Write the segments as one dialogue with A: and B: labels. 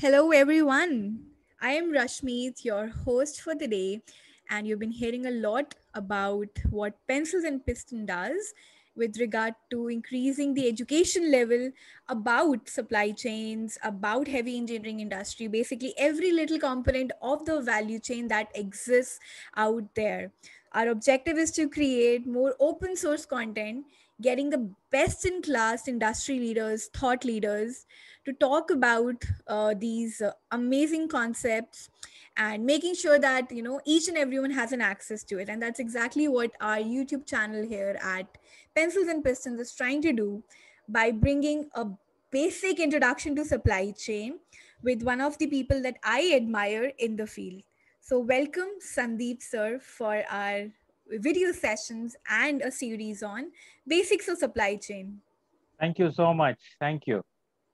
A: Hello, everyone. I am Rashmeet, your host for the day, and you've been hearing a lot about what Pencils and Piston does with regard to increasing the education level about supply chains, about heavy engineering industry, basically every little component of the value chain that exists out there. Our objective is to create more open source content, getting the best in class industry leaders, thought leaders to talk about these amazing concepts and making sure that each and everyone has an access to it. And that's exactly what our YouTube channel here at Pencils and Pistons is trying to do by bringing a basic introduction to supply chain with one of the people that I admire in the field. So welcome Sandeep sir for our video sessions and a series on basics of supply chain.
B: Thank you so much. Thank you.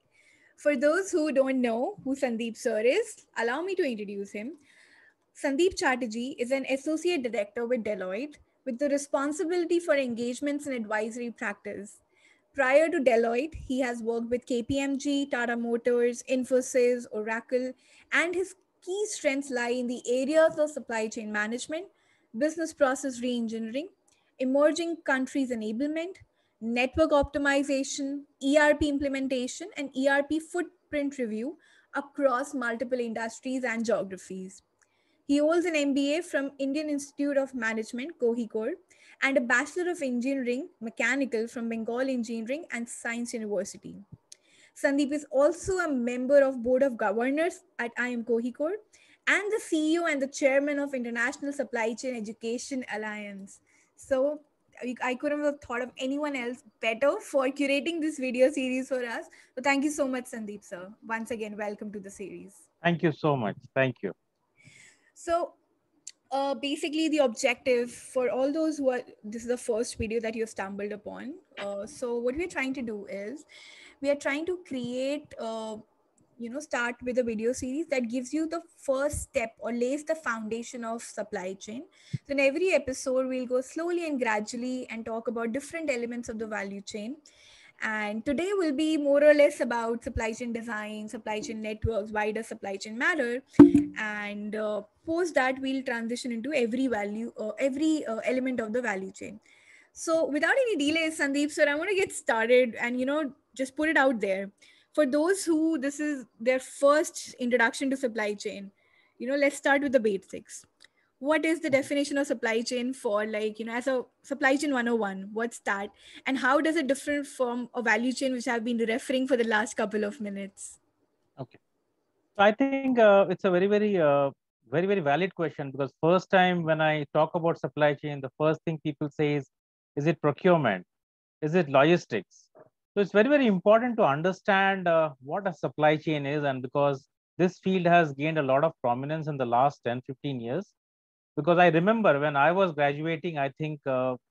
A: For those who don't know who Sandeep sir is, allow me to introduce him. Sandeep Chatterjee is an associate director with Deloitte with the responsibility for engagements and advisory practice. Prior to Deloitte, he has worked with KPMG, Tata Motors, Infosys, Oracle, and his key strengths lie in the areas of supply chain management, business process reengineering, emerging countries enablement, network optimization, ERP implementation, and ERP footprint review across multiple industries and geographies. He holds an MBA from Indian Institute of Management, Kohikode, and a Bachelor of Engineering, Mechanical from Bengal Engineering and Science University. Sandeep is also a member of Board of Governors at IIM Kohikode and the CEO and the Chairman of International Supply Chain Education Alliance. So I couldn't have thought of anyone else better for curating this video series for us. So thank you so much, Sandeep, sir. Once again, welcome to the series.
B: Thank you so much. Thank you.
A: So basically the objective for all those who are this is the first video that you stumbled upon, so what we're trying to do is we are trying to create start with a video series that gives you the first step or lays the foundation of supply chain. So in every episode we'll go slowly and gradually and talk about different elements of the value chain, and today will be more or less about supply chain design, supply chain networks, why does supply chain matter, and post that we'll transition into every element of the value chain. So without any delays, Sandeep sir, I want to get started and just put it out there for those who this is their first introduction to supply chain. Let's start with the basics. What is the definition of supply chain for, like, as a supply chain 101? What's that? And how does it differ from a value chain which I've been referring for the last couple of minutes?
B: Okay. So I think it's a very, very valid question because first time when I talk about supply chain, the first thing people say is it procurement? Is it logistics? So it's very, very important to understand what a supply chain is, and because this field has gained a lot of prominence in the last 10, 15 years. Because I remember when I was graduating, I think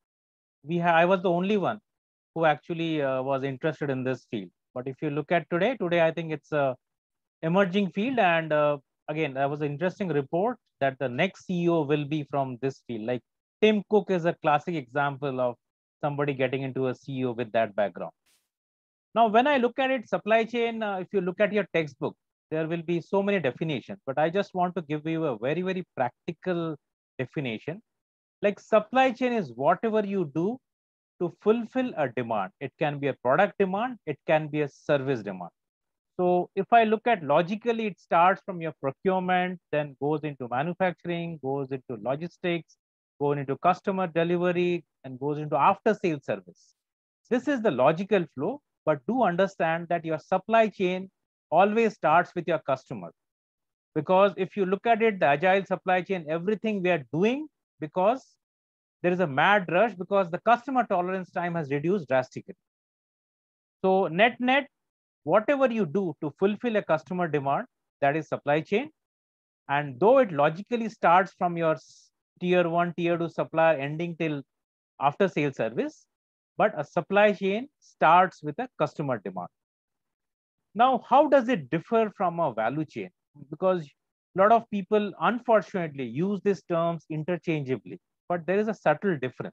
B: I was the only one who actually was interested in this field. But if you look at today I think it's a emerging field. And again, there was an interesting report that the next CEO will be from this field. Like Tim Cook is a classic example of somebody getting into a CEO with that background. Now, when I look at it, supply chain, if you look at your textbook, there will be so many definitions, but I just want to give you a very, very practical definition. Like supply chain is whatever you do to fulfill a demand. It can be a product demand, it can be a service demand. So if I look at logically, it starts from your procurement, then goes into manufacturing, goes into logistics, goes into customer delivery, and goes into after sales service. This is the logical flow, but do understand that your supply chain always starts with your customer. Because if you look at it, the agile supply chain, everything we are doing because there is a mad rush because the customer tolerance time has reduced drastically. So net, whatever you do to fulfill a customer demand, that is supply chain. And though it logically starts from your tier one, tier two supplier ending till after sales service, but a supply chain starts with a customer demand. Now, how does it differ from a value chain? Because a lot of people, unfortunately, use these terms interchangeably, but there is a subtle difference.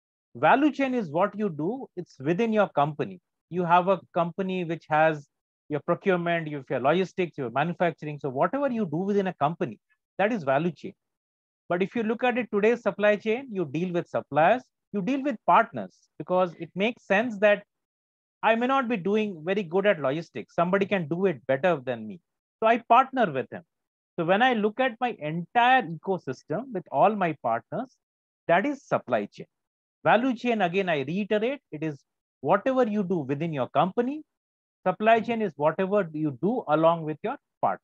B: Value chain is what you do, it's within your company. You have a company which has your procurement, your logistics, your manufacturing. So whatever you do within a company, that is value chain. But if you look at it today's supply chain, you deal with suppliers, you deal with partners, because it makes sense that I may not be doing very good at logistics. Somebody can do it better than me. So I partner with him. So when I look at my entire ecosystem with all my partners, that is supply chain. Value chain, again, I reiterate, it is whatever you do within your company. Supply chain is whatever you do along with your partners.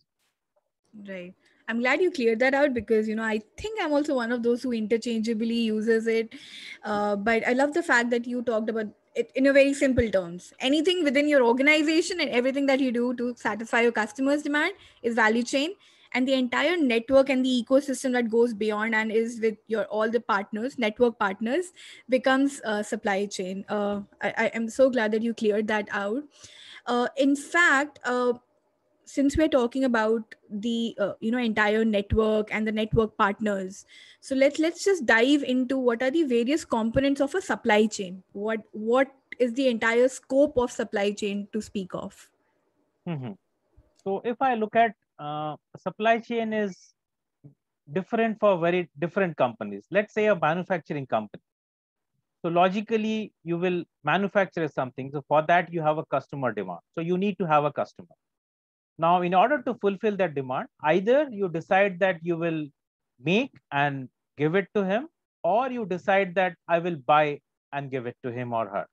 A: Right. I'm glad you cleared that out because, I think I'm also one of those who interchangeably uses it. But I love the fact that you talked about it in a very simple terms. Anything within your organization and everything that you do to satisfy your customers' demand is value chain. And the entire network and the ecosystem that goes beyond and is with your all the partners, network partners, becomes supply chain. I am so glad that you cleared that out. In fact, since we're talking about the entire network and the network partners, so let's just dive into what are the various components of a supply chain. What is the entire scope of supply chain to speak of?
B: Mm-hmm. So if I look at supply chain is different for very different companies. Let's say a manufacturing company. So logically, you will manufacture something. So for that, you have a customer demand. So you need to have a customer. Now, in order to fulfill that demand, either you decide that you will make and give it to him, or you decide that I will buy and give it to him or her.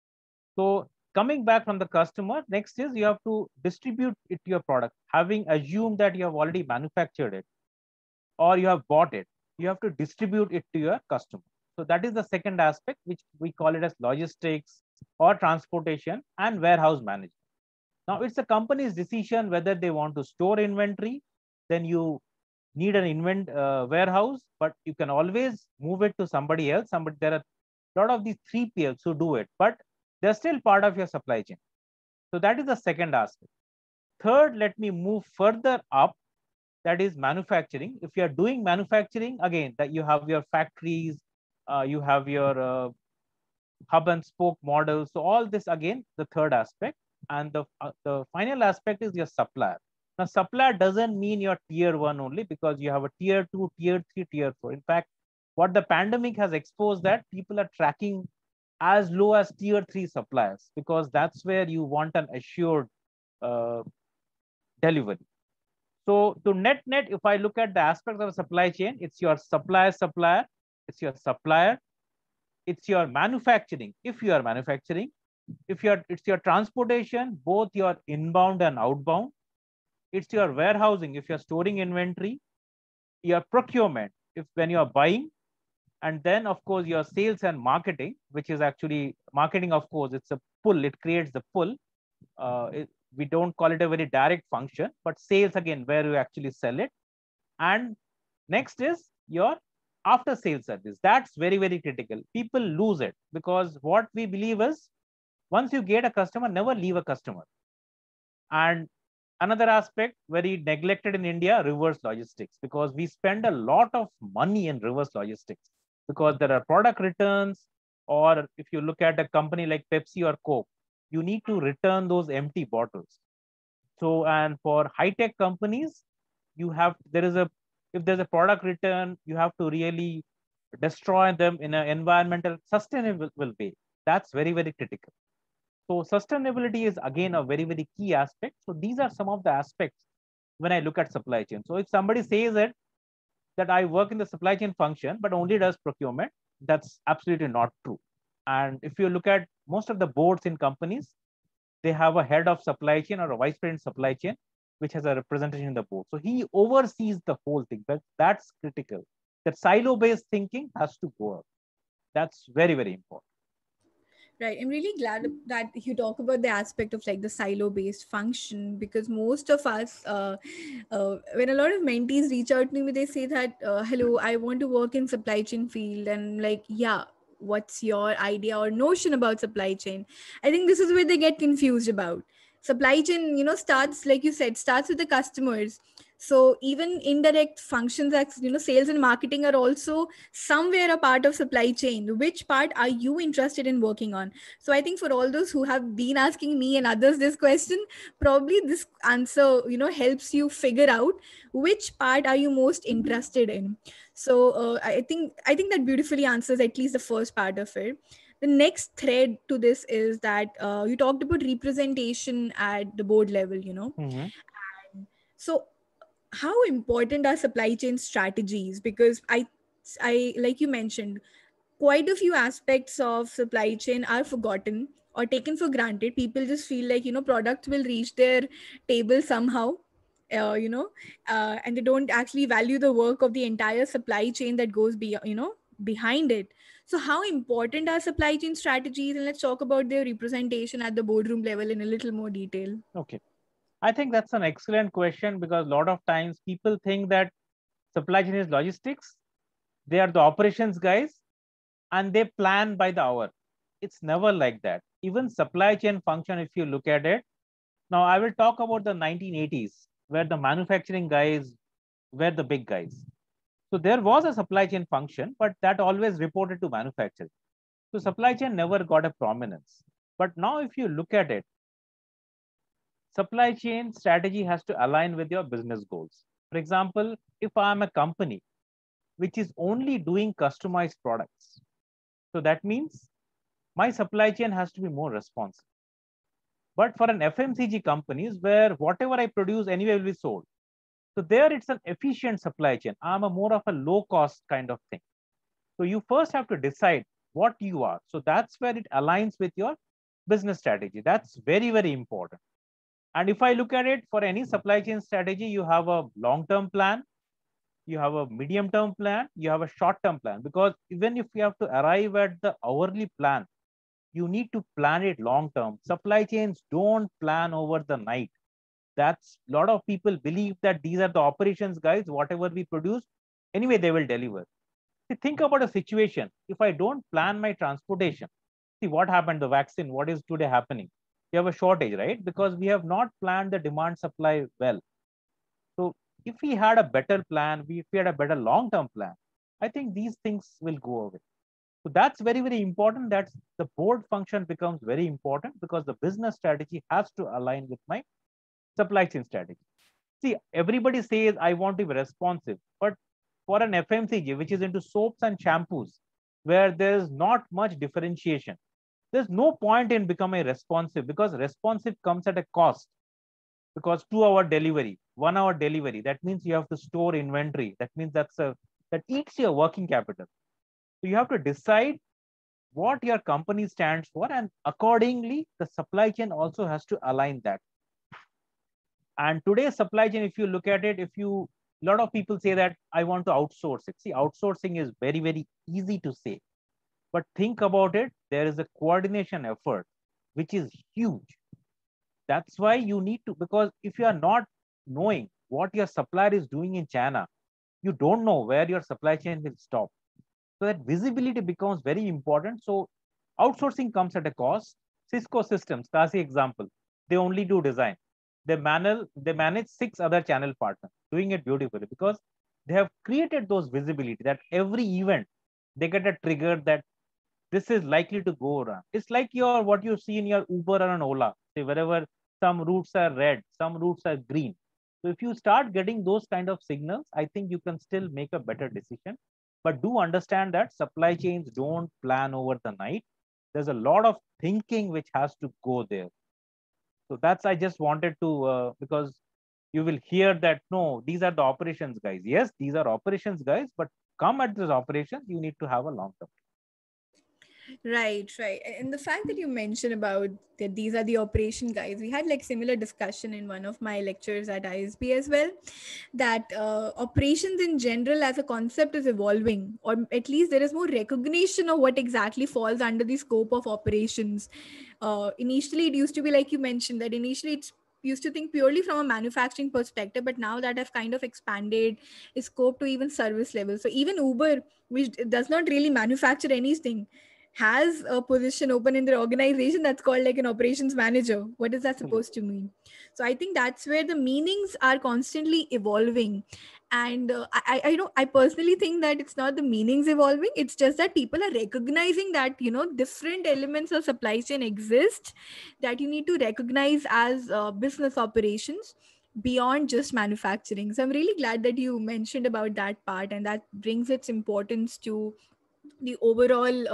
B: So coming back from the customer, next is you have to distribute it to your product. Having assumed that you have already manufactured it or you have bought it, you have to distribute it to your customer. So that is the second aspect, which we call it as logistics or transportation and warehouse management. Now it's a company's decision whether they want to store inventory, then you need an warehouse, but you can always move it to somebody else. There are a lot of these 3PLs who do it, but they're still part of your supply chain. So that is the second aspect. Third, let me move further up. That is manufacturing. If you're doing manufacturing, again, that you have your factories, you have your hub and spoke models. So all this, again, the third aspect. And the final aspect is your supplier. Now, supplier doesn't mean your tier 1 only, because you have a tier 2, tier 3, tier 4. In fact, what the pandemic has exposed, that people are tracking as low as tier 3 suppliers, because that's where you want an assured delivery. So to net, if I look at the aspects of a supply chain, it's your supplier, it's your supplier, it's your manufacturing, if you are manufacturing, it's your transportation, both your inbound and outbound, it's your warehousing, if you're storing inventory, your procurement, if when you're buying, and then of course your sales and marketing, which is actually marketing, of course, it's a pull, it creates the pull. We don't call it a very direct function, but sales, again, where you actually sell it. And next is your after sales service. That's very, very critical. People lose it, because what we believe is once you get a customer, never leave a customer. And another aspect very neglected in India, reverse logistics, because we spend a lot of money in reverse logistics, because there are product returns, or if you look at a company like Pepsi or Coke, you need to return those empty bottles. So, and for high-tech companies, if there's a product return, you have to really destroy them in an environmental sustainable way. That's very, very critical. So sustainability is, again, a very, very key aspect. So these are some of the aspects when I look at supply chain. So if somebody says that I work in the supply chain function, but only does procurement, that's absolutely not true. And if you look at most of the boards in companies, they have a head of supply chain or a vice president supply chain, which has a representation in the board. So he oversees the whole thing. That's critical. That silo-based thinking has to go up. That's very, very important.
A: Right. I'm really glad that you talk about the aspect of like the silo based function, because most of us, when a lot of mentees reach out to me, they say that, hello, I want to work in supply chain field. And like, yeah, what's your idea or notion about supply chain? I think this is where they get confused about. supply chain, starts, like you said, starts with the customers. So even indirect functions like, sales and marketing are also somewhere a part of supply chain. Which part are you interested in working on? So I think for all those who have been asking me and others this question, probably this answer, helps you figure out which part are you most interested in. So I think that beautifully answers at least the first part of it. The next thread to this is that you talked about representation at the board level.
B: Mhm.
A: So how important are supply chain strategies? Because I like you mentioned, quite a few aspects of supply chain are forgotten or taken for granted. People just feel like, products will reach their table somehow, uh, you know and they don't actually value the work of the entire supply chain that goes behind it. So how important are supply chain strategies, and let's talk about their representation at the boardroom level in a little more detail.
B: Okay. I think that's an excellent question, because a lot of times people think that supply chain is logistics, they are the operations guys, and they plan by the hour. It's never like that. Even supply chain function, if you look at it, now I will talk about the 1980s, where the manufacturing guys were the big guys. So there was a supply chain function, but that always reported to manufacturing. So supply chain never got a prominence. But now if you look at it, supply chain strategy has to align with your business goals. For example, if I'm a company which is only doing customized products, so that means my supply chain has to be more responsive. But for an FMCG companies, where whatever I produce anyway will be sold, so there it's an efficient supply chain. I'm a more of a low cost kind of thing. So you first have to decide what you are. So that's where it aligns with your business strategy. That's very, very important. And if I look at it, for any supply chain strategy, you have a long-term plan, you have a medium-term plan, you have a short-term plan. Because even if you have to arrive at the hourly plan, you need to plan it long-term. Supply chains don't plan over the night. That's a lot of people believe that these are the operations guys, whatever we produce, anyway, they will deliver. See, think about a situation. If I don't plan my transportation, see what happened, the vaccine, what is today happening? You have a shortage, right? Because we have not planned the demand supply well. So if we had a better plan, if we had a better long-term plan, I think these things will go away. So that's very, very important. That's the board function becomes very important, because the business strategy has to align with my supply chain strategy. See, everybody says I want to be responsive, but for an FMCG, which is into soaps and shampoos, where there's not much differentiation, there's no point in becoming responsive, because responsive comes at a cost. Because 2 hour delivery, 1 hour delivery, that means you have to store inventory. That means that eats your working capital. So you have to decide what your company stands for, and accordingly, the supply chain also has to align that. And today's supply chain, if you look at it, a lot of people say that I want to outsource it. See, outsourcing is very, very easy to say, but think about it. There is a coordination effort, which is huge. That's why you need to, because if you are not knowing what your supplier is doing in China, you don't know where your supply chain will stop. So that visibility becomes very important. So outsourcing comes at a cost. Cisco Systems, classic example, they only do design. They manage 6 other channel partners, doing it beautifully, because they have created those visibility that every event they get a trigger that this is likely to go around. It's like what you see in your Uber or an Ola. Say wherever some routes are red, some routes are green. So if you start getting those kind of signals, I think you can still make a better decision. But do understand that supply chains don't plan over the night. There's a lot of thinking which has to go there. So that's, I just wanted to, because you will hear that, no, these are the operations guys. Yes, these are operations guys, but come at this operations, you need to have a long term.
A: Right, right. And the fact that you mentioned about that these are the operation guys, we had like similar discussion in one of my lectures at ISB as well, that operations in general as a concept is evolving, or at least there is more recognition of what exactly falls under the scope of operations. Initially, it used to be like you mentioned that initially it's used to think purely from a manufacturing perspective, but now that have kind of expanded its scope to even service level. So even Uber, which does not really manufacture anything, has a position open in their organization that's called like an operations manager. What is that supposed to mean? So I think that's where the meanings are constantly evolving. And I know, I personally think that it's not the meanings evolving, it's just that people are recognizing that, you know, different elements of supply chain exist that you need to recognize as business operations beyond just manufacturing. So I'm really glad that you mentioned about that part, and that brings its importance to the overall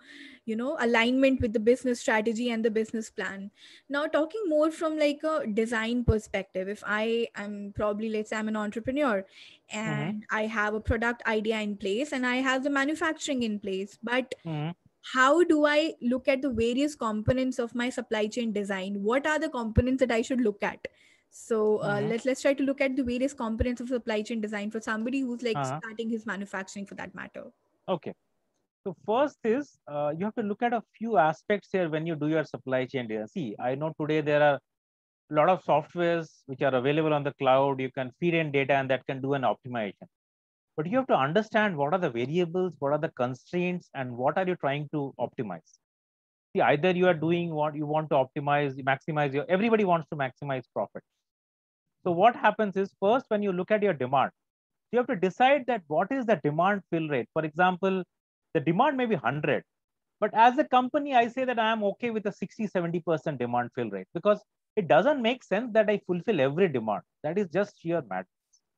A: alignment with the business strategy and the business plan. Now, talking more from like a design perspective, if I am probably, let's say I'm an entrepreneur
B: Mm-hmm.
A: and I have a product idea in place and I have the manufacturing in place, but
B: Mm-hmm.
A: how do I look at the various components of my supply chain design? What are the components that I should look at? So
B: Mm-hmm.
A: let's try to look at the various components of supply chain design for somebody who's like
B: Uh-huh.
A: starting his manufacturing, for that matter.
B: Okay. So first is you have to look at a few aspects here when you do your supply chain design. See, I know today there are a lot of softwares which are available on the cloud. You can feed in data and that can do an optimization. But you have to understand what are the variables, what are the constraints, and what are you trying to optimize. See, either you are doing what you want to optimize, maximize your, everybody wants to maximize profit. So what happens is first, when you look at your demand, you have to decide that what is the demand fill rate. For example, the demand may be 100, but as a company, I say that I am okay with a 60-70% demand fill rate, because it doesn't make sense that I fulfill every demand. That is just sheer madness.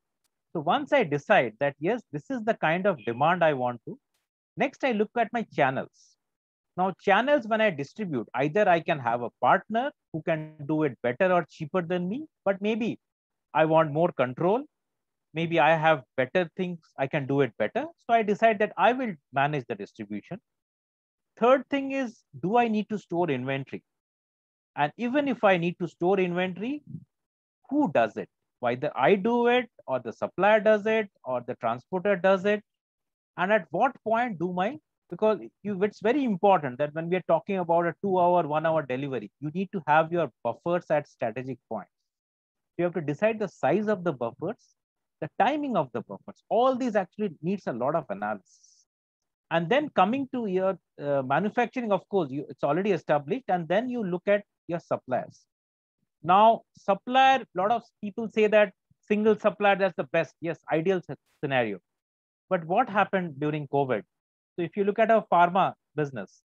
B: So once I decide that, yes, this is the kind of demand I want to, next I look at my channels. Now, channels, when I distribute, either I can have a partner who can do it better or cheaper than me, but maybe I want more control. Maybe I have better things, I can do it better. So I decide that I will manage the distribution. Third thing is, do I need to store inventory? And even if I need to store inventory, who does it? Either I do it, or the supplier does it, or the transporter does it. And at what point do my, because it's very important that when we are talking about a 2-hour, 1-hour delivery, you need to have your buffers at strategic points. You have to decide the size of the buffers, the timing of the buffers. All these actually needs a lot of analysis. And then coming to your manufacturing, of course, it's already established. And then you look at your suppliers. Now, supplier, a lot of people say that single supplier, that's the best. Yes, ideal scenario. But what happened during COVID? So if you look at our pharma business,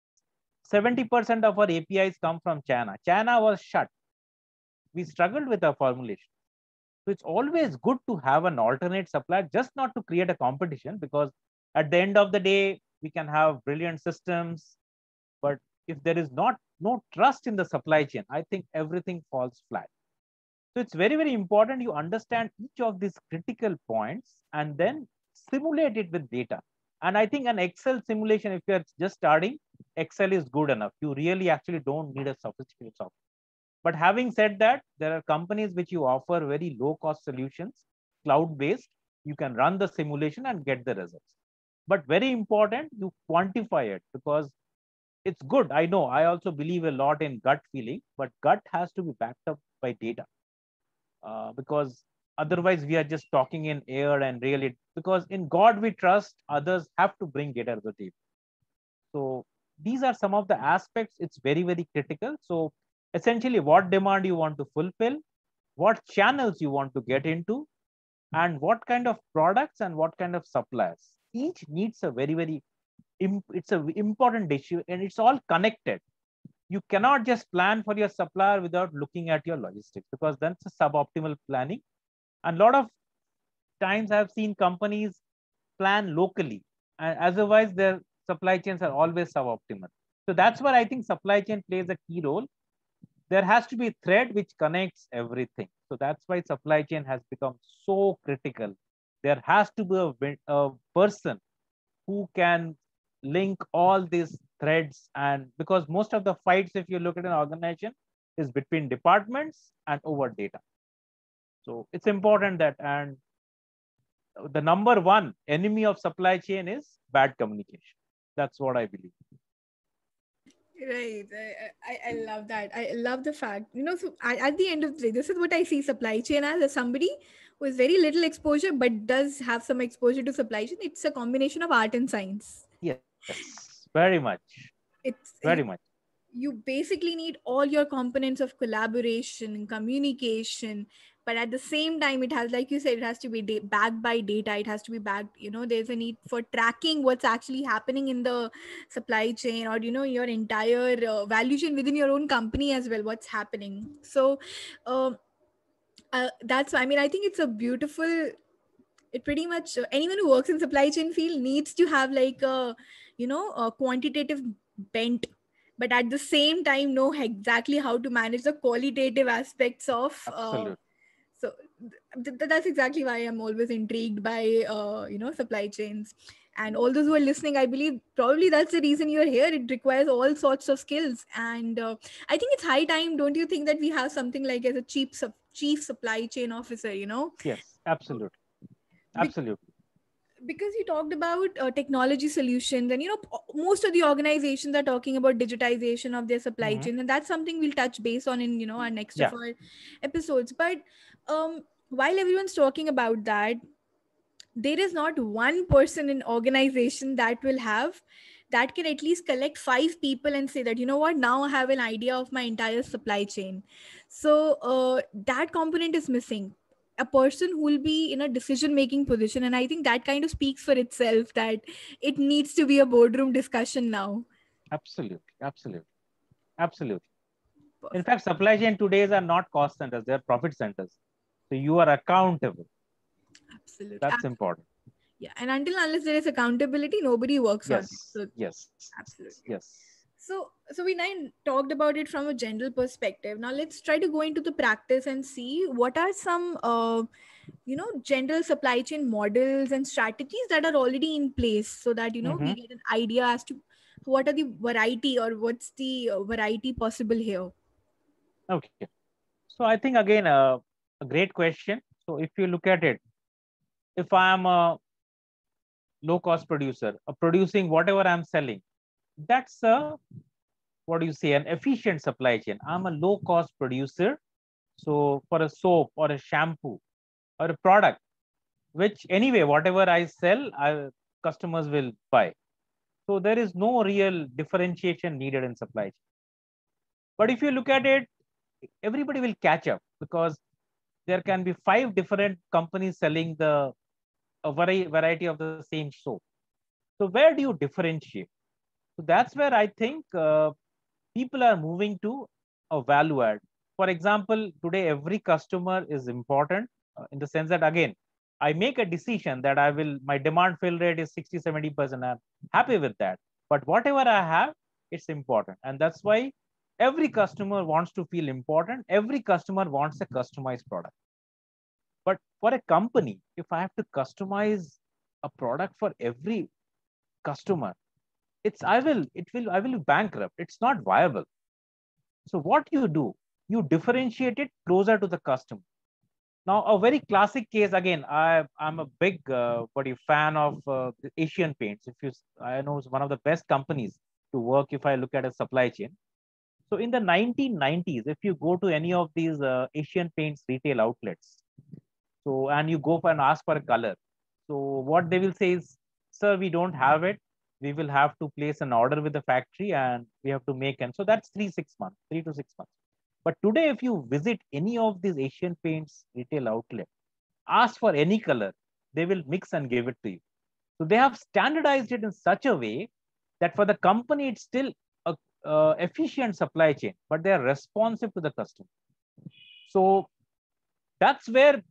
B: 70% of our APIs come from China. China was shut. We struggled with our formulation. So it's always good to have an alternate supplier, just not to create a competition, because at the end of the day, we can have brilliant systems, but if there is no trust in the supply chain, I think everything falls flat. So it's very, very important you understand each of these critical points and then simulate it with data. And I think an Excel simulation, if you're just starting, Excel is good enough. You really actually don't need a sophisticated software. But having said that, there are companies which you offer very low cost solutions, cloud-based. You can run the simulation and get the results. But very important, you quantify it, because it's good. I know, I also believe a lot in gut feeling, but gut has to be backed up by data. Because otherwise we are just talking in air, and really, because in God we trust, others have to bring data to the table. So these are some of the aspects. It's very, very critical. So essentially, what demand you want to fulfill, what channels you want to get into, and what kind of products and what kind of suppliers. Each needs a very, very, it's an important issue, and it's all connected. You cannot just plan for your supplier without looking at your logistics, because that's a suboptimal planning. And a lot of times I've seen companies plan locally, and otherwise their supply chains are always suboptimal. So that's where I think supply chain plays a key role. There has to be a thread which connects everything. So that's why supply chain has become so critical. There has to be a person who can link all these threads. And because most of the fights, if you look at an organization, is between departments and over data. So it's important that, and the number one enemy of supply chain is bad communication. That's what I believe.
A: Right. I love that. I love the fact, you know, so at the end of the day, this is what I see supply chain as somebody with very little exposure, but does have some exposure to supply chain. It's a combination of art and science.
B: Yes, very much.
A: It's
B: Very much.
A: you basically need all your components of collaboration, communication, but at the same time it has, like you said, it has to be backed by data. It has to be backed, there's a need for tracking what's actually happening in the supply chain, or your entire value chain within your own company as well, what's happening. So um, that's, I mean, I think it's a beautiful, it pretty much, anyone who works in supply chain field needs to have like a quantitative bent, but at the same time know exactly how to manage the qualitative aspects of
B: Absolutely.
A: so that's exactly why I'm always intrigued by supply chains. And all those who are listening, I believe probably that's the reason you're here. It requires all sorts of skills, and I think it's high time, don't you think, that we have something like as a chief supply chain officer,
B: Yes, absolutely.
A: Be-
B: Absolutely.
A: because you talked about technology solutions, and most of the organizations are talking about digitization of their supply
B: Mhm.
A: chain, and that's something we'll touch base on in our next
B: Yeah,
A: of our episodes. But while everyone's talking about that, there is not one person in organization that can at least collect five people and say that, what, now I have an idea of my entire supply chain. So that component is missing, a person who will be in a decision making position. And I think that kind of speaks for itself that it needs to be a boardroom discussion now.
B: absolutely. Absolutely. Absolutely. In
A: Perfect.
B: fact, supply chain todays are not cost centers, they're profit centers. So you are accountable.
A: Absolutely.
B: That's important.
A: Yeah, and until unless there is accountability, nobody works on it.
B: Yes.
A: So
B: Yes.
A: absolutely.
B: Yes.
A: So we now talked about it from a general perspective. Now let's try to go into the practice and see what are some general supply chain models and strategies that are already in place, so that
B: Hmm.
A: we get an idea as to what are the variety, or what's the variety possible here.
B: Okay. So I think again, a great question. So if you look at it, if I am a low cost producer, producing whatever I'm selling, that's a, what do you say, an efficient supply chain. I'm a low cost producer. So for a soap or a shampoo or a product, which anyway, whatever I sell, customers will buy. So there is no real differentiation needed in supply chain. But if you look at it, everybody will catch up because there can be 5 different companies selling the a variety of the same soap. So where do you differentiate? So that's where I think people are moving to a value add. For example, today every customer is important in the sense that again, I make a decision that my demand fill rate is 60, 70%. I'm happy with that. But whatever I have, it's important. And that's why every customer wants to feel important. Every customer wants a customized product. But for a company, if I have to customize a product for every customer, I will be bankrupt. It's not viable. So what you do, you differentiate it closer to the customer. Now, a very classic case again. I'm a big fan of the Asian Paints. I know it's one of the best companies to work if I look at a supply chain. So in the 1990s, if you go to any of these Asian Paints retail outlets, so and you go for and ask for a color, so what they will say is, "Sir, we don't have it. We will have to place an order with the factory, and we have to make." And so that's 3 to 6 months, 3 to 6 months. But today, if you visit any of these Asian Paints retail outlet, ask for any color, they will mix and give it to you. So they have standardized it in such a way that for the company, it's still a efficient supply chain, but they are responsive to the customer. So that's where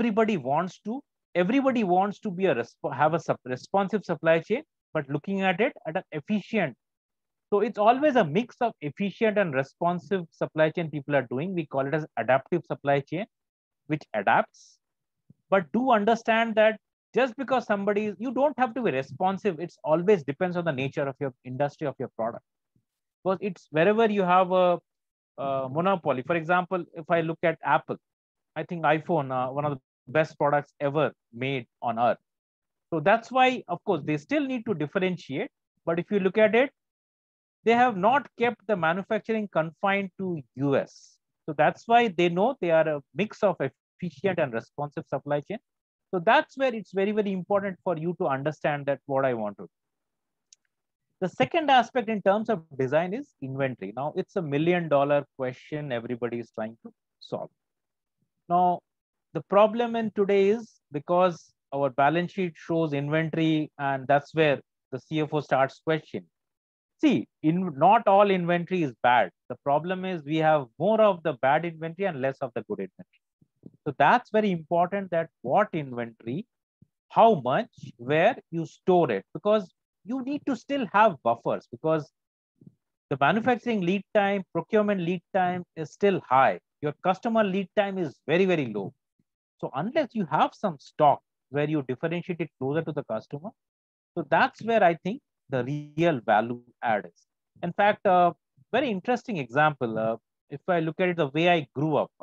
B: everybody wants to be have a responsive supply chain, but looking at it at an efficient. So it's always a mix of efficient and responsive supply chain people are doing. We call it as adaptive supply chain, which adapts. But do understand that just because you don't have to be responsive. It's always depends on the nature of your industry, of your product. Because it's wherever you have a monopoly. For example, if I look at Apple, I think iPhone, one of the best products ever made on earth. So that's why, of course, they still need to differentiate. But if you look at it, they have not kept the manufacturing confined to US. So that's why they know they are a mix of efficient and responsive supply chain. So that's where it's very, very important for you to understand that what I want to. The second aspect in terms of design is inventory. Now, it's $1 million question everybody is trying to solve. Now, the problem in today is because our balance sheet shows inventory, and that's where the CFO starts questioning. See, not all inventory is bad. The problem is we have more of the bad inventory and less of the good inventory. So that's very important, that what inventory, how much, where you store it, because you need to still have buffers, because the manufacturing lead time, procurement lead time is still high. Your customer lead time is very, very low. So unless you have some stock where you differentiate it closer to the customer, so that's where I think the real value add is. In fact, very interesting example. If I look at it, the way I grew up,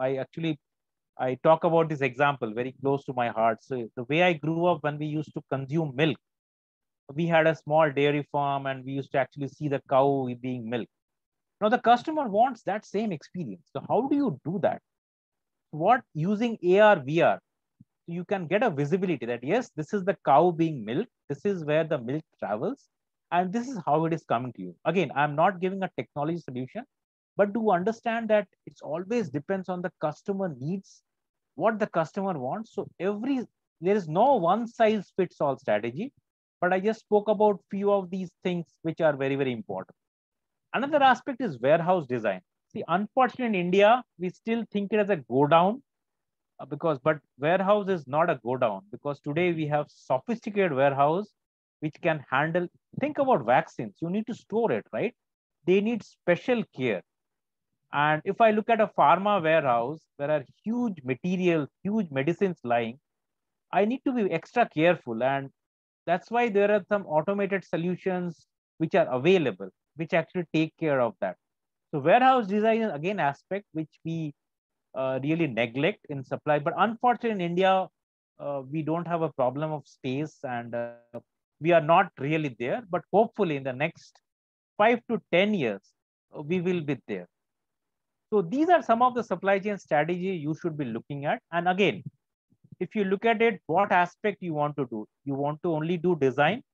B: I talk about this example very close to my heart. So the way I grew up, when we used to consume milk, we had a small dairy farm and we used to actually see the cow being milked. Now the customer wants that same experience. So how do you do that? What, using AR, VR, you can get a visibility that yes, this is the cow being milked, this is where the milk travels, and this is how it is coming to you. Again, I'm not giving a technology solution, but do understand that it's always depends on the customer needs, what the customer wants. So there is no one size fits all strategy, but I just spoke about few of these things which are very, very important. Another aspect is warehouse design. See, unfortunately in India, we still think it as a go down, but warehouse is not a go down, because today we have sophisticated warehouse which can handle. Think about vaccines, you need to store it, right? They need special care. And if I look at a pharma warehouse, there are huge materials, huge medicines lying. I need to be extra careful, and that's why there are some automated solutions which are available, which actually take care of that. So warehouse design is again aspect which we really neglect in supply. But unfortunately, in India, we don't have a problem of space, and we are not really there. But hopefully, in the next 5 to 10 years, we will be there. So these are some of the supply chain strategy you should be looking at. And again, if you look at it, what aspect you want to do? You want to only do design?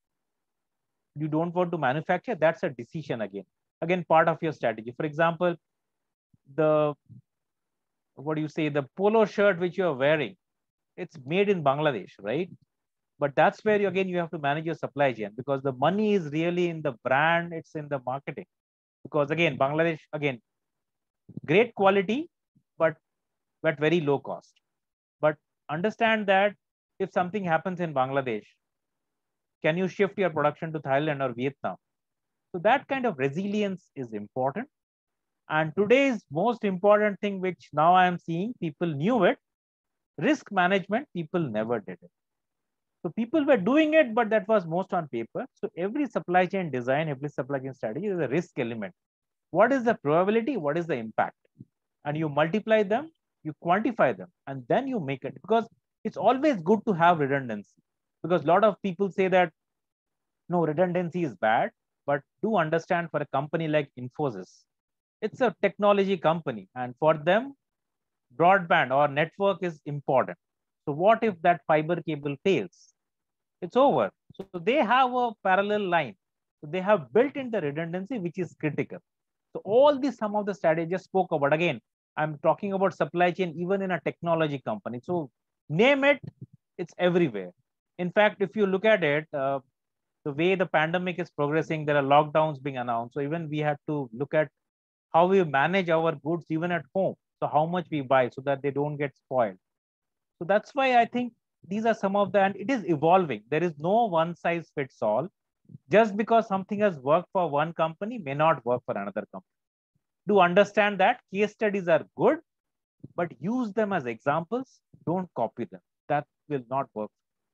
B: You don't want to manufacture? That's a decision again. Again, part of your strategy. For example, the what do you say, the polo shirt which you're wearing, it's made in Bangladesh, right? But that's where you have to manage your supply chain, because the money is really in the brand, it's in the marketing. Because again, Bangladesh, again, great quality, but very low cost. But understand that if something happens in Bangladesh, can you shift your production to Thailand or Vietnam? So that kind of resilience is important. And today's most important thing, which now I am seeing, people knew it, risk management, people never did it. So people were doing it, but that was most on paper. So every supply chain design, every supply chain strategy is a risk element. What is the probability? What is the impact? And you multiply them, you quantify them, and then you make it. Because it's always good to have redundancy. Because a lot of people say that, no, redundancy is bad, but do understand, for a company like Infosys, it's a technology company, and for them, broadband or network is important. So what if that fiber cable fails? It's over. So they have a parallel line. So they have built in the redundancy, which is critical. So all these, some of the strategies spoke about. Again, I'm talking about supply chain even in a technology company. So name it, it's everywhere. In fact, if you look at it, the way the pandemic is progressing, there are lockdowns being announced. So even we had to look at how we manage our goods even at home. So how much we buy so that they don't get spoiled. So that's why I think these are some of the, and it is evolving. There is no one size fits all. Just because something has worked for one company may not work for another company. Do understand that case studies are good, but use them as examples. Don't copy them. That will not work.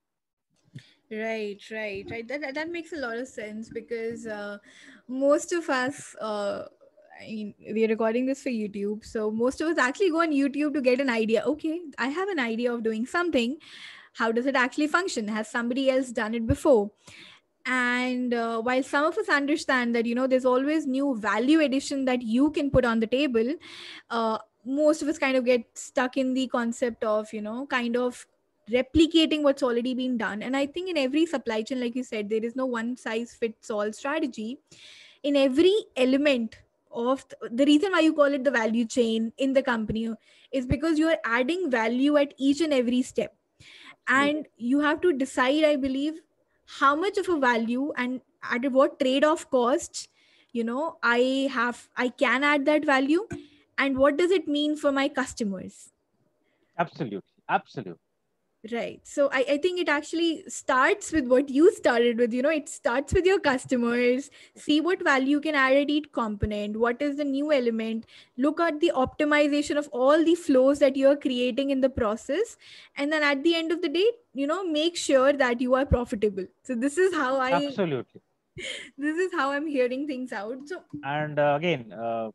A: Right, right, right. That makes a lot of sense because most of us, I mean, we are recording this for YouTube. So most of us actually go on YouTube to get an idea. Okay, I have an idea of doing something. How does it actually function? Has somebody else done it before? And while some of us understand that, there's always new value addition that you can put on the table, most of us kind of get stuck in the concept of, kind of replicating what's already been done. And I think in every supply chain, like you said, there is no one size fits all strategy. In every element of the reason why you call it the value chain in the company is because you are adding value at each and every step,
B: Absolutely.
A: and you have to decide, I believe, how much of a value and at what trade-off costs, I can add that value, and what does it mean for my customers.
B: Absolutely. Absolutely.
A: Right. So I think it actually starts with what you started with. It starts with your customers. See what value you can add at each component. What is the new element? Look at the optimization of all the flows that you're creating in the process. And then at the end of the day, make sure that you are profitable. So
B: Absolutely.
A: this is how I'm hearing things out. So
B: And again,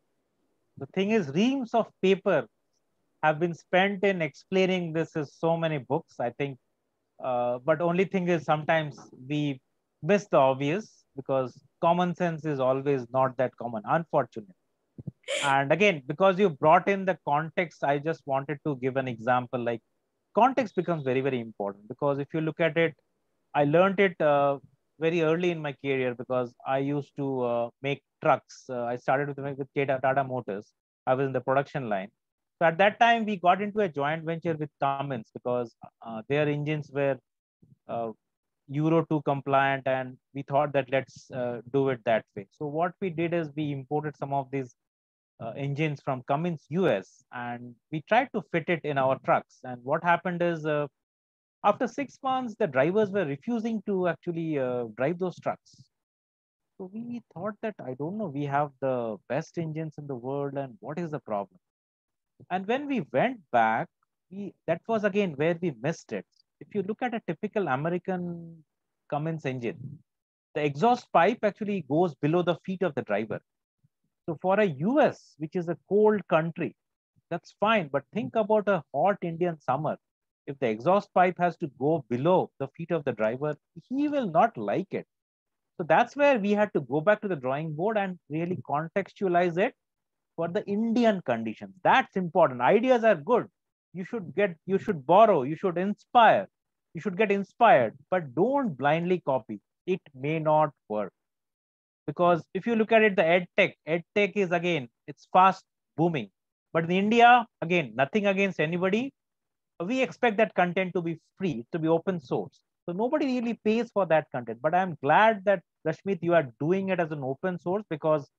B: the thing is, reams of paper have been spent in explaining this in so many books, I think. But only thing is sometimes we miss the obvious because common sense is always not that common, unfortunately. And again, because you brought in the context, I just wanted to give an example. Like context becomes very, very important because if you look at it, I learned it very early in my career because I used to make trucks. I started with Tata Motors. I was in the production line. So at that time, we got into a joint venture with Cummins because their engines were uh, Euro 2 compliant, and we thought that let's do it that way. So what we did is we imported some of these engines from Cummins US, and we tried to fit it in our trucks. And what happened is after 6 months, the drivers were refusing to actually drive those trucks. So we thought that, I don't know, we have the best engines in the world, and what is the problem? And when we went back, that was again where we missed it. If you look at a typical American Cummins engine, the exhaust pipe actually goes below the feet of the driver. So for a US, which is a cold country, that's fine. But think about a hot Indian summer. If the exhaust pipe has to go below the feet of the driver, he will not like it. So that's where we had to go back to the drawing board and really contextualize it for the Indian conditions. That's important. Ideas are good. You should borrow, you should inspire, you should get inspired, but don't blindly copy. It may not work. Because if you look at it, the ed tech is again, it's fast booming. But in India, again, nothing against anybody. We expect that content to be free, to be open source. So nobody really pays for that content. But I'm glad that Rashmit, you are doing it as an open source because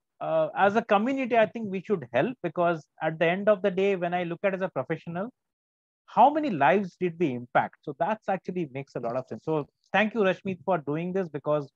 B: as a community, I think we should help because at the end of the day, when I look at it as a professional, how many lives did we impact? So that's actually makes a lot of sense. So thank you, Rashmit, for doing this because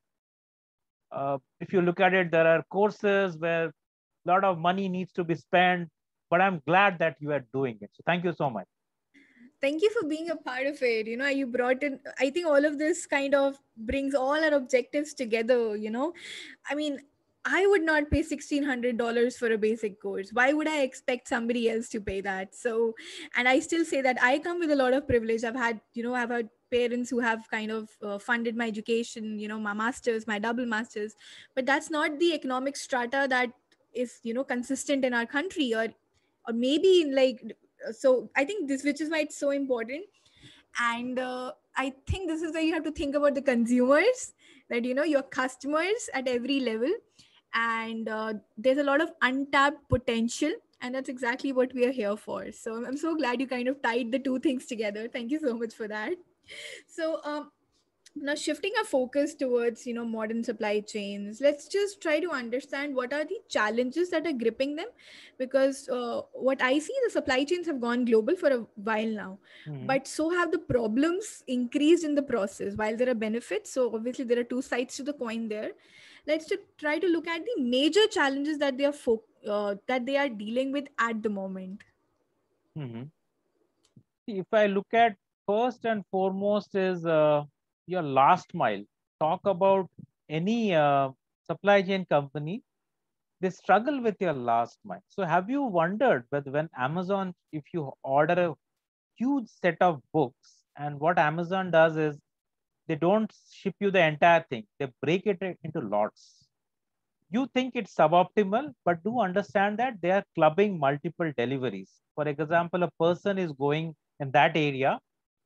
B: if you look at it, there are courses where a lot of money needs to be spent, but I'm glad that you are doing it. So thank you so much.
A: thank you for being a part of it. You brought in, I think all of this kind of brings all our objectives together. I mean, I would not pay $1,600 for a basic course. Why would I expect somebody else to pay that? So, and I still say that I come with a lot of privilege. I've had parents who have kind of funded my education, my masters, my double masters, but that's not the economic strata that is, consistent in our country, or maybe in like, so I think this, which is why it's so important. And I think this is where you have to think about the consumers, that your customers at every level, and there's a lot of untapped potential, and that's exactly what we are here for. So I'm so glad you kind of tied the two things together. Thank you so much for that. So now shifting our focus towards modern supply chains, let's just try to understand what are the challenges that are gripping them, because what I see, the supply chains have gone global for a while now,
B: Mhm.
A: but so have the problems increased in the process. While there are benefits, so obviously there are two sides to the coin there. Let's just try to look at the major challenges that that they are dealing with at the moment.
B: Mhm. See, if I look at first and foremost is your last mile. Talk about any supply chain company, they struggle with your last mile. So have you wondered whether when Amazon, if you order a huge set of books, and what Amazon does is they don't ship you the entire thing, they break it into lots. You think it's suboptimal, but do understand that they are clubbing multiple deliveries. For example, a person is going in that area,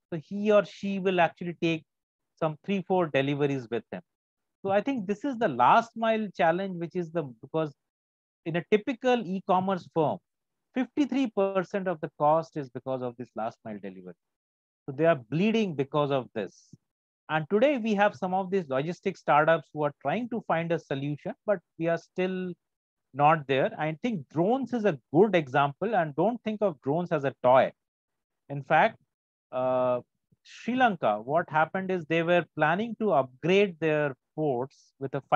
B: So he or she will actually take some 3-4 deliveries with him. So I think this is the last mile challenge, which is because in a typical e-commerce firm, 53% of the cost is because of this last mile delivery. So they are bleeding because of this. And today we have some of these logistics startups who are trying to find a solution, but we are still not there. I think drones is a good example, and don't think of drones as a toy. In fact, uh, Sri Lanka, what happened is they were planning to upgrade their ports with a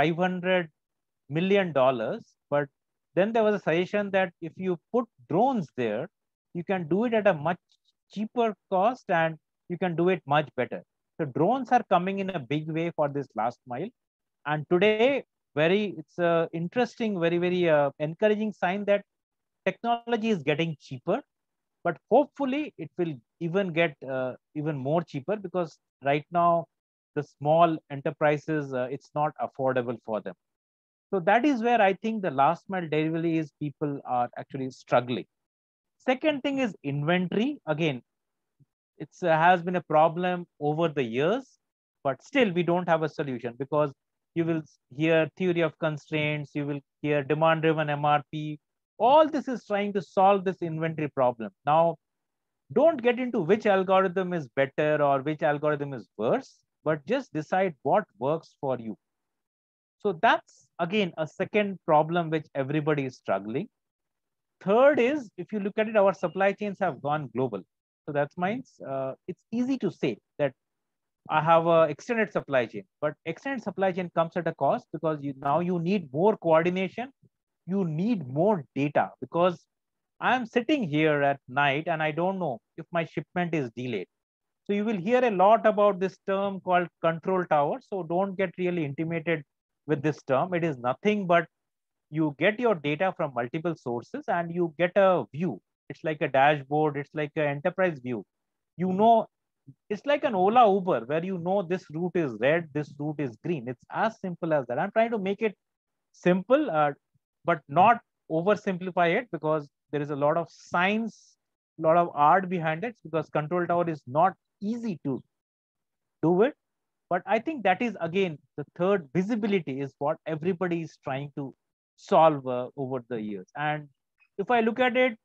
B: $500 million, but then there was a suggestion that if you put drones there, you can do it at a much cheaper cost and you can do it much better. So drones are coming in a big way for this last mile. And today, it's a interesting, very encouraging sign that technology is getting cheaper, but hopefully it will even get even more cheaper, because right now the small enterprises, it's not affordable for them. So that is where I think the last mile delivery is people are actually struggling. Second thing is inventory. Again, it's has been a problem over the years, but still we don't have a solution, because you will hear theory of constraints, you will hear demand driven MRP. All this is trying to solve this inventory problem. Now, don't get into which algorithm is better or which algorithm is worse, but just decide what works for you. So that's again a second problem which everybody is struggling. Third is, if you look at it, our supply chains have gone global. So that means it's easy to say that I have a extended supply chain, but extended supply chain comes at a cost, because now you need more coordination, you need more data, because I am sitting here at night and I don't know if my shipment is delayed. So you will hear a lot about this term called control tower. So don't get really intimated with this term. It is nothing but you get your data from multiple sources and you get a view. It's like a dashboard. It's like an enterprise view. You know, it's like an Ola Uber where you know this route is red, this route is green. It's as simple as that. I'm trying to make it simple, but not oversimplify it, because there is a lot of science, a lot of art behind it, because control tower is not easy to do it. But I think that is, again, the third, visibility is what everybody is trying to solve over the years. And if I look at it,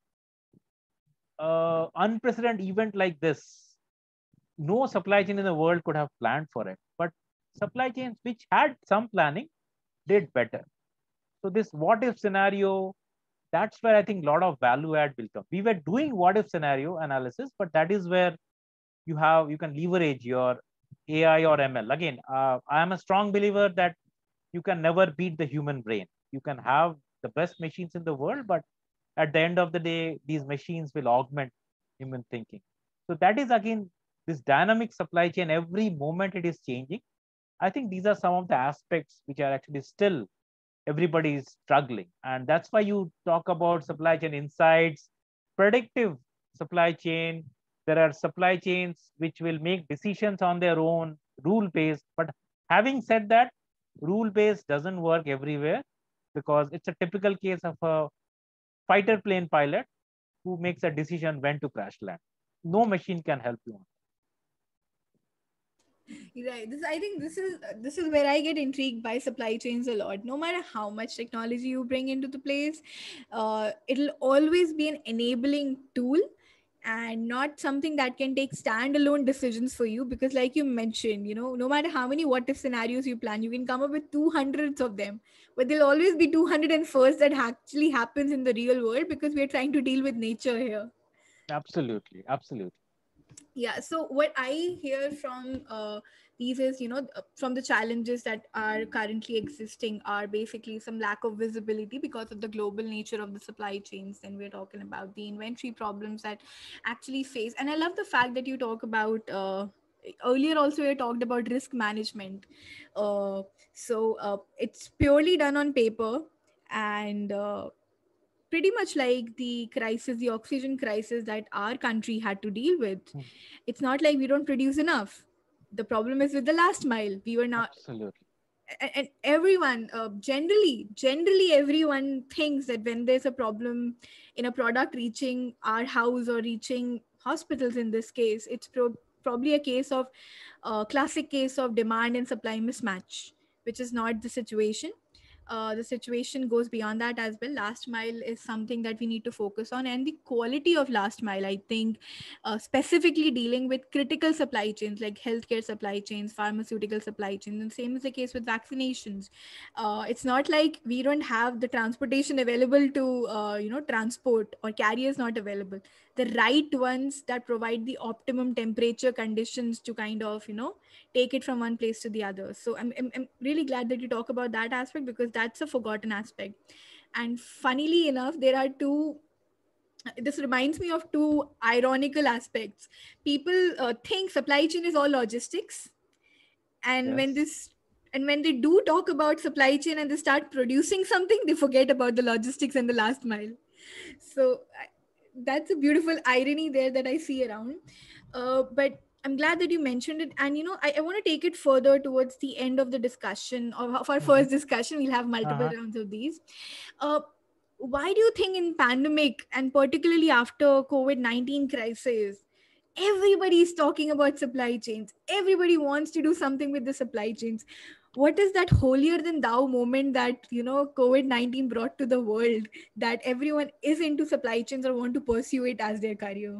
B: unprecedented event like this, no supply chain in the world could have planned for it. But supply chains which had some planning did better. So this what if scenario, that's where I think a lot of value add will come. We were doing what if scenario analysis, but that is where you can leverage your AI or ML. Again, I am a strong believer that you can never beat the human brain. You can have the best machines in the world, but at the end of the day, these machines will augment human thinking. So that is, again, this dynamic supply chain. Every moment it is changing. I think these are some of the aspects which are actually still everybody is struggling. And that's why you talk about supply chain insights, predictive supply chain. There are supply chains which will make decisions on their own, rule based. But having said that, rule based doesn't work everywhere, because it's a typical case of a fighter plane pilot who makes a decision when to crash land. No machine can help you.
A: Right. I think this is where I get intrigued by supply chains a lot. No matter how much technology you bring into the place, it'll always be an enabling tool and not something that can take standalone decisions for you. Because, like you mentioned, no matter how many what if scenarios you plan, you can come up with 200 of them, but there'll always be 201st that actually happens in the real world, because we're trying to deal with nature here.
B: Absolutely, absolutely.
A: Yeah, so what I hear from these is, from the challenges that are currently existing are basically some lack of visibility because of the global nature of the supply chains. And we're talking about the inventory problems that actually face. And I love the fact that you talk about earlier also you talked about risk management. It's purely done on paper, and pretty much like the oxygen crisis that our country had to deal with.
B: Hmm.
A: It's not like we don't produce enough. The problem is with the last mile. We were not,
B: Absolutely.
A: and everyone, generally, everyone thinks that when there's a problem in a product reaching our house or reaching hospitals in this case, it's probably a case of classic case of demand and supply mismatch, which is not the situation. The situation goes beyond that as well. Last mile is something that we need to focus on, and the quality of last mile, I think, specifically dealing with critical supply chains like healthcare supply chains, pharmaceutical supply chains, and same is the case with vaccinations. It's not like we don't have the transportation available to transport, or carriers not available, the right ones that provide the optimum temperature conditions to kind of take it from one place to the other. So I'm really glad that you talk about that aspect, because that's a forgotten aspect. And funnily enough, there are two, this reminds me of two ironical aspects. People think supply chain is all logistics, and when
B: Yes.
A: this and when they do talk about supply chain and they start producing something, they forget about the logistics and the last mile. So that's a beautiful irony there that I see around. But I'm glad that you mentioned it. And I want to take it further towards the end of the discussion, of our
B: Mhm.
A: first discussion. We'll have multiple
B: Uh-huh.
A: rounds of these. uh, why do you think in pandemic, and particularly after COVID-19 crisis, everybody is talking about supply chains, everybody wants to do something with the supply chains? What is that holier than thou moment that COVID-19 brought to the world, that everyone is into supply chains or want to pursue it as their career?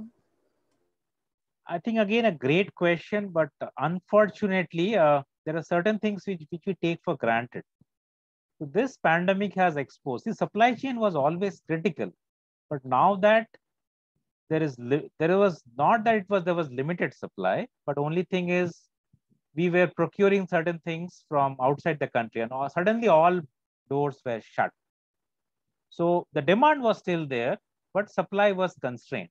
B: I think again a great question, but unfortunately, there are certain things which we take for granted. So this pandemic has exposed. The supply chain was always critical, but now that there was not that it was there was limited supply, but only thing is we were procuring certain things from outside the country, and suddenly all doors were shut. So the demand was still there, but supply was constrained.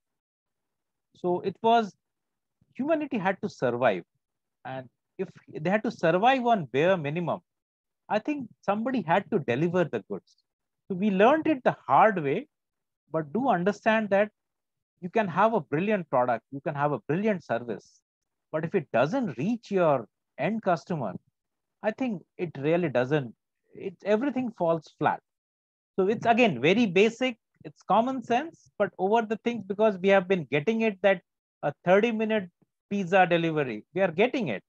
B: So it was humanity had to survive, and if they had to survive on bare minimum, I think somebody had to deliver the goods. So we learned it the hard way, but do understand that you can have a brilliant product, you can have a brilliant service, but if it doesn't reach your end customer, I think it really doesn't. Everything falls flat. So it's again very basic. It's common sense, but over the things, because we have been getting it that a 30-minute pizza delivery, we are getting it.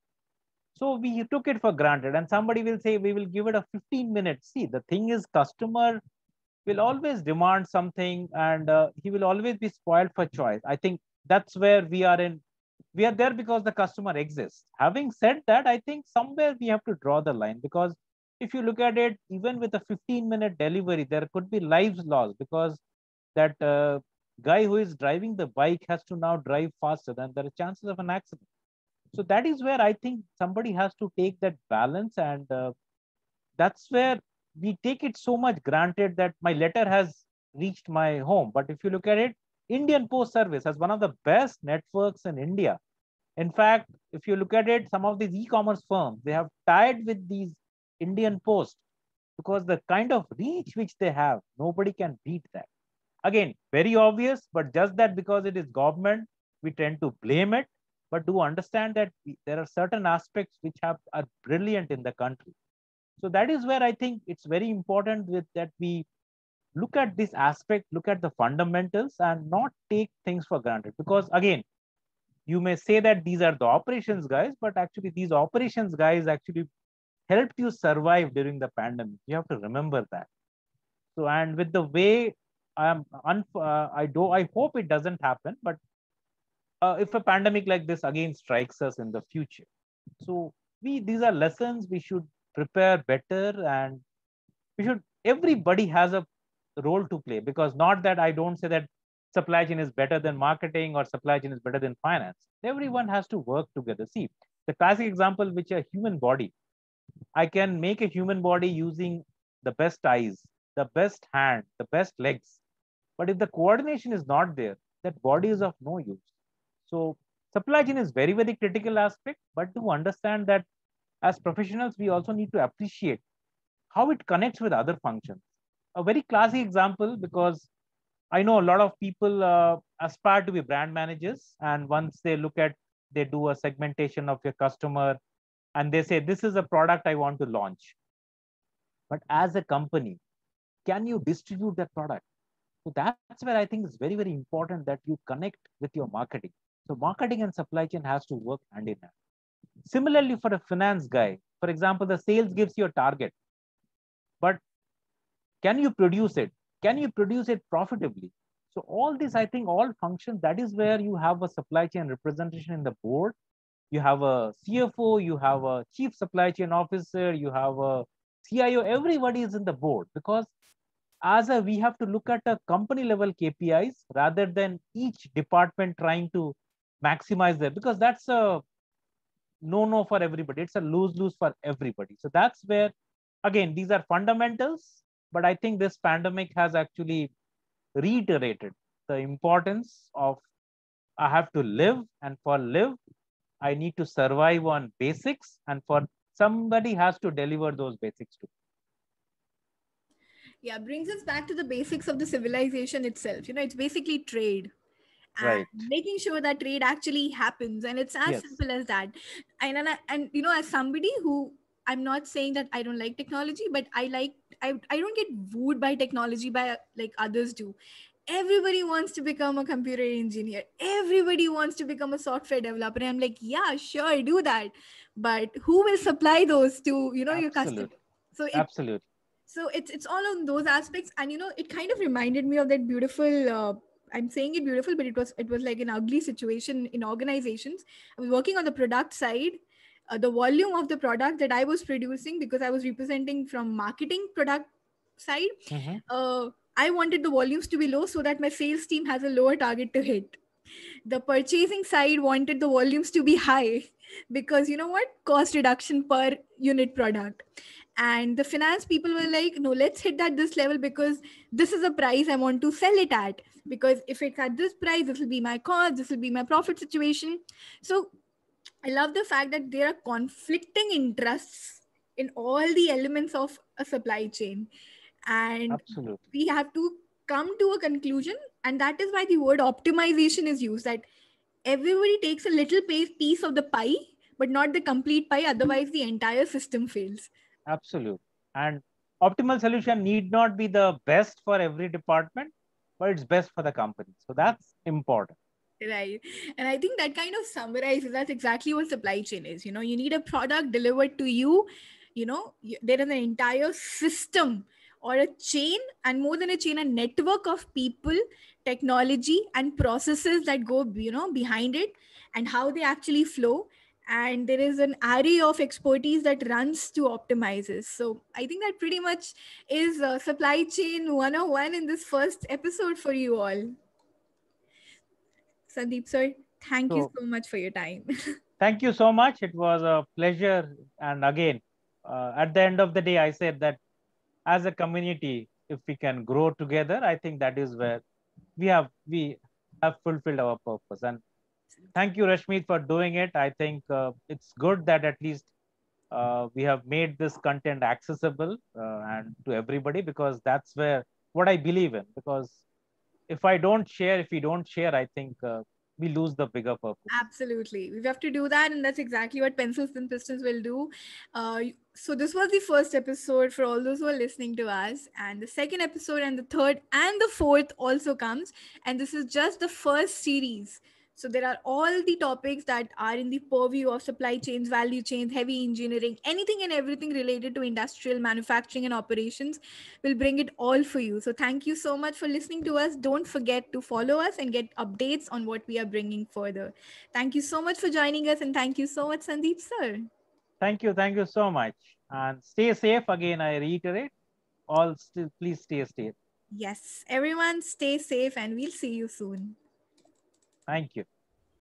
B: So we took it for granted, and somebody will say we will give it a 15 minutes. See, the thing is, customer will always demand something, and he will always be spoiled for choice. I think that's where we are in. We are there because the customer exists. Having said that, I think somewhere we have to draw the line, because if you look at it, even with a 15-minute delivery, there could be lives lost, because that guy who is driving the bike has to now drive faster, then there are chances of an accident. So that is where I think somebody has to take that balance, and that's where we take it so much granted that my letter has reached my home. But if you look at it, Indian Post Service has one of the best networks in India. In fact, if you look at it, some of these e-commerce firms, they have tied with these Indian Post, because the kind of reach which they have, nobody can beat that. Again, very obvious, but just that because it is government, we tend to blame it. But do understand that there are certain aspects which are brilliant in the country. So that is where I think it's very important with that we look at this aspect, look at the fundamentals, and not take things for granted. Because again, you may say that these are the operations guys, but actually these operations guys actually helped you survive during the pandemic. You have to remember that. So, and with the way I hope it doesn't happen, but if a pandemic like this again strikes us in the future, so these are lessons we should prepare better, and everybody has a role to play, because not that I don't say that supply chain is better than marketing or supply chain is better than finance. Everyone has to work together. See, the classic example, which a human body, I can make a human body using the best eyes, the best hand, the best legs, but if the coordination is not there, that body is of no use. So supply chain is very, very critical aspect, but to understand that as professionals, we also need to appreciate how it connects with other functions. A very classic example, because I know a lot of people aspire to be brand managers, and once they do a segmentation of your customer, and they say, this is a product I want to launch. But as a company, can you distribute that product? So that's where I think it's very, very important that you connect with your marketing. So marketing and supply chain has to work hand in hand. Similarly, for a finance guy, for example, the sales gives you a target, but can you produce it? Can you produce it profitably? So all this, I think, all functions, that is where you have a supply chain representation in the board. You have a CFO, you have a chief supply chain officer, you have a CIO, everybody is in the board, because we have to look at a company level KPIs rather than each department trying to maximize that, because that's a no for everybody. It's a lose for everybody. So that's where, again, these are fundamentals, but I think this pandemic has actually reiterated the importance of I have to live, and for live, I need to survive on basics, and for somebody has to deliver those basics too.
A: Yeah, brings us back to the basics of the civilization itself. It's basically trade and
B: Right.
A: making sure that trade actually happens. And it's as
B: Yes.
A: simple as that. And as somebody who, I'm not saying that I don't like technology, but I don't get wooed by technology by like others do. Everybody wants to become a computer engineer. Everybody wants to become a software developer. And I'm like, yeah, sure, do that. But who will supply those to, your customer?
B: Absolutely.
A: So
B: Absolutely.
A: it's all on those aspects. And it kind of reminded me of that beautiful I'm saying it beautiful, but it was like an ugly situation in organizations. I was working on the product side. The volume of the product that I was producing, because I was representing from marketing product side,
B: Mm-hmm.
A: I wanted the volumes to be low so that my sales team has a lower target to hit. The purchasing side wanted the volumes to be high because you know what, cost reduction per unit product. And the finance people were like, no, let's hit at this level because this is the price I want to sell it at, because if it's at this price, this will be my cost, this will be my profit situation. So I love the fact that there are conflicting interests in all the elements of a supply chain, and
B: Absolutely.
A: we have to come to a conclusion. And that is why the word optimization is used, that everybody takes a little piece of the pie, but not the complete pie, otherwise the entire system fails.
B: Absolutely. And optimal solution need not be the best for every department, but it's best for the company. So that's important.
A: Right. And I think that kind of summarizes, that's exactly what supply chain is. You need a product delivered to you. There is an entire system or a chain, and more than a chain, a network of people, technology, and processes that go, behind it, and how they actually flow. And there is an array of expertise that runs to optimizes. So I think that pretty much is supply chain 101 in this first episode for you all. Sandeep sir, thank you
B: So
A: so much for your time.
B: thank you so much. It was a pleasure. And again, at the end of the day, I said that as a community, if we can grow together, I think that is where we have fulfilled our purpose. And thank you, Rashmeet, for doing it. I think it's good that at least we have made this content accessible and to everybody, because that's where what I believe in. Because if we don't share, I think we lose the bigger purpose.
A: Absolutely. We have to do that. And that's exactly what Pencils and Pistons will do. So, this was the first episode for all those who are listening to us. And the second episode, and the third, and the fourth also comes. And this is just the first series. So, there are all the topics that are in the purview of supply chains, value chains, heavy engineering, anything and everything related to industrial manufacturing and operations. We'll bring it all for you. So thank you so much for listening to us. Don't forget to follow us and get updates on what we are bringing further. Thank you so much for joining us, and thank you so much, Sandeep sir.
B: Thank you so much. And stay safe. Again, I reiterate, all still please stay safe.
A: Yes, everyone stay safe, and we'll see you soon.
B: Thank you.